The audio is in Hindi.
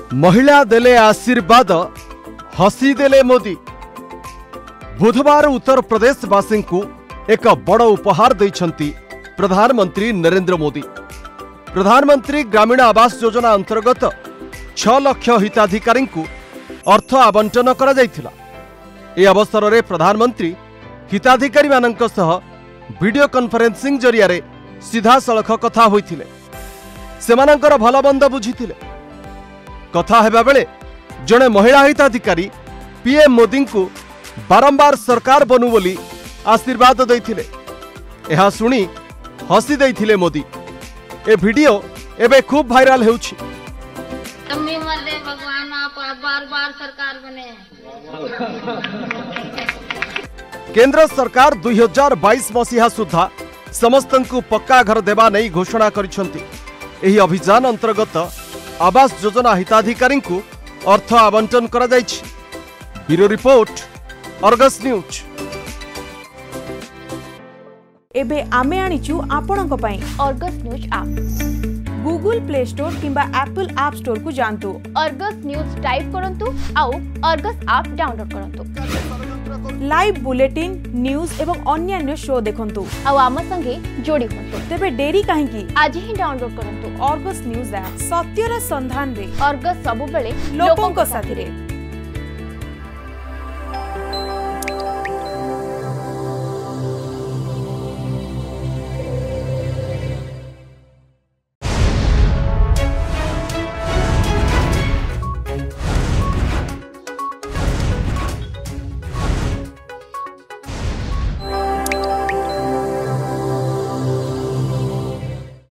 महिला देले आशीर्वाद हसी देले मोदी। बुधवार उत्तर प्रदेश वासी को एक बड़ उपहार दैछंती प्रधानमंत्री नरेंद्र मोदी। प्रधानमंत्री ग्रामीण आवास योजना अंतर्गत 6 लाख हिताधिकारी को अर्थ आवंटन करा जायथिला। ए अवसर में प्रधानमंत्री हिताधिकारी मानक सह वीडियो कॉन्फ्रेंसिंग जरिया रे सीधा सड़क कथा होइथिले। सेमानंकर भलबंद बुझीथिले। कथा हेबा बेले जड़े महिला हिताधिकारी पीएम मोदी को बारंबार सरकार बनू बोली आशीर्वाद देइथिले। एहा सुनी हसी देइथिले मोदी। ए वीडियो एबे खूब वायरल हेउछि। भगवान आप बार-बार सरकार बने। केंद्र सरकार 2022 मसीहा सुधा समस्तंकु पक्का घर देवा नहीं घोषणा करिसंती। एही अभियान अंतर्गत आवास योजना हिताधिकारी को अर्थ आवंटन करा जायछि। Bureau report Argus news. एबे आमे आनिचु आपणक पई Argus news app Google play store किंबा एप्पल ऐप स्टोर को जानतु। अर्गस न्यूज टाइप करंतु आउ अर्गस ऐप डाउनलोड करंतु। लाइव बुलेटिन न्यूज एवं अन्य शो देखंतु आउ आम संगे जोड़ी होंतु। तेबे देरी काहेकि आज ही डाउनलोड करंतु अर्गस न्यूज ऐप। सत्यर संधान रे अर्गस सबु बेले लोकों को साथी रे।